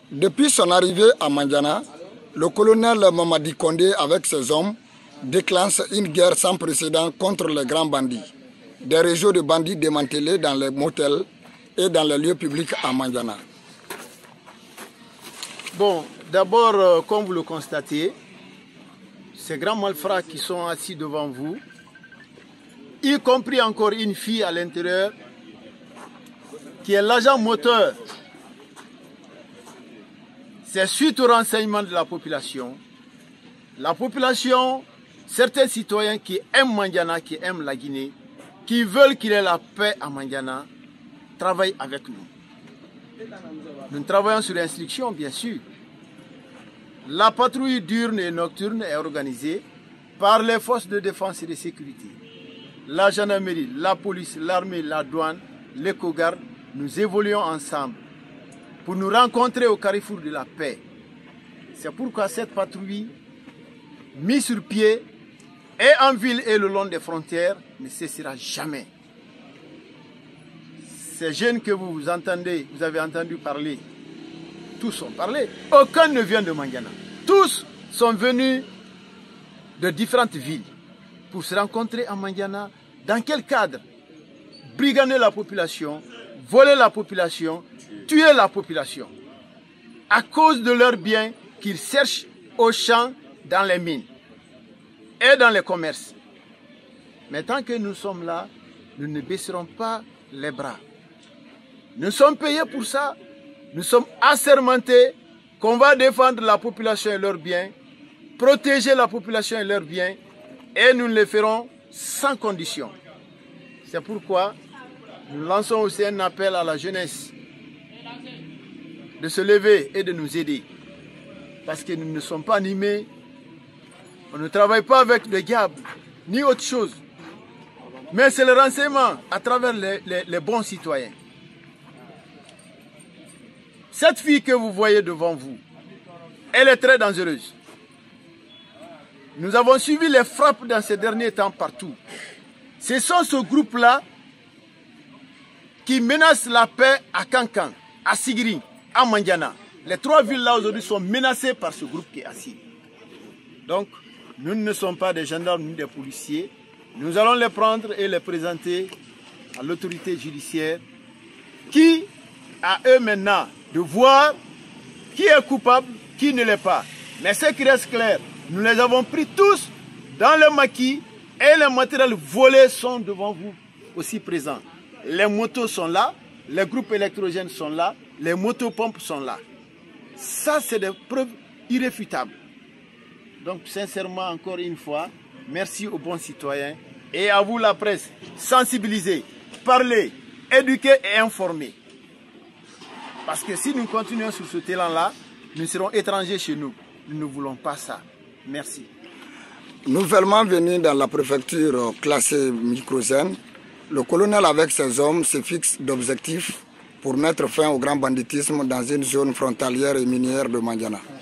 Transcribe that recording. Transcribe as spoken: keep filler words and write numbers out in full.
Depuis son arrivée à Mandiana, le colonel Mamadi Kondé avec ses hommes déclenche une guerre sans précédent contre les grands bandits. Des réseaux de bandits démantelés dans les motels et dans les lieux publics à Mandiana. Bon, d'abord, euh, comme vous le constatez, ces grands malfrats qui sont assis devant vous, y compris encore une fille à l'intérieur, qui est l'agent moteur, c'est suite au renseignement de la population. La population, certains citoyens qui aiment Mandiana, qui aiment la Guinée, qui veulent qu'il y ait la paix à Mandiana, travaillent avec nous. Nous travaillons sur instruction, bien sûr. La patrouille diurne et nocturne est organisée par les forces de défense et de sécurité. La gendarmerie, la police, l'armée, la douane, l'éco-garde, nous évoluons ensemble pour nous rencontrer au carrefour de la paix. C'est pourquoi cette patrouille, mise sur pied, et en ville et le long des frontières, ne cessera jamais. Ces jeunes que vous entendez, vous avez entendu parler, tous ont parlé. Aucun ne vient de Mandiana. Tous sont venus de différentes villes pour se rencontrer à Mandiana. Dans quel cadre? Brigander la population, voler la population, tuer la population. À cause de leurs biens qu'ils cherchent aux champs, dans les mines et dans les commerces. Mais tant que nous sommes là, nous ne baisserons pas les bras. Nous sommes payés pour ça. Nous sommes assermentés qu'on va défendre la population et leurs biens, protéger la population et leurs biens, et nous le ferons sans condition. C'est pourquoi nous lançons aussi un appel à la jeunesse de se lever et de nous aider. Parce que nous ne sommes pas animés, on ne travaille pas avec des diables, ni autre chose. Mais c'est le renseignement à travers les, les, les bons citoyens. Cette fille que vous voyez devant vous, elle est très dangereuse. Nous avons suivi les frappes dans ces derniers temps partout. Ce sont ce groupe-là qui menace la paix à Kankan, à Sigiri, à Mandiana. Les trois villes-là aujourd'hui sont menacées par ce groupe qui est assis. Donc, nous ne sommes pas des gendarmes ni des policiers. Nous allons les prendre et les présenter à l'autorité judiciaire qui, à eux maintenant, de voir qui est coupable, qui ne l'est pas. Mais ce qui reste clair, nous les avons pris tous dans le maquis et les matériels volés sont devant vous aussi présents. Les motos sont là, les groupes électrogènes sont là, les motopompes sont là. Ça, c'est des preuves irréfutables. Donc, sincèrement, encore une fois, merci aux bons citoyens et à vous la presse. Sensibiliser, parler, éduquer et informer. Parce que si nous continuons sur ce talent-là, nous serons étrangers chez nous. Nous ne voulons pas ça. Merci. Nouvellement venu dans la préfecture classée Microzène, le colonel avec ses hommes se fixe d'objectifs pour mettre fin au grand banditisme dans une zone frontalière et minière de Mandiana.